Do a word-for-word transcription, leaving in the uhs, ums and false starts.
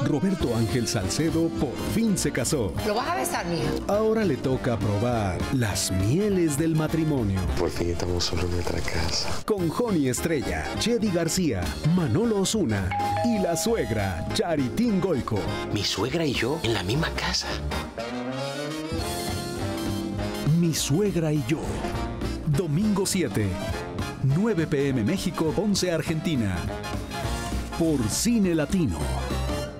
Roberto Ángel Salcedo por fin se casó. ¿Lo vas a besar, mija? Ahora le toca probar las mieles del matrimonio. Por fin estamos solo en nuestra casa. Con Joni Estrella, Chedi García, Manolo Osuna y la suegra, Charitín Goico. Mi suegra y yo en la misma casa. Mi suegra y yo. Domingo siete, nueve p m México, once Argentina. Por Cine Latino.